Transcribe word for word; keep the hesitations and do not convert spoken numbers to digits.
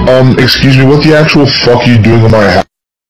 Um, excuse me, what the actual fuck are you doing in my house?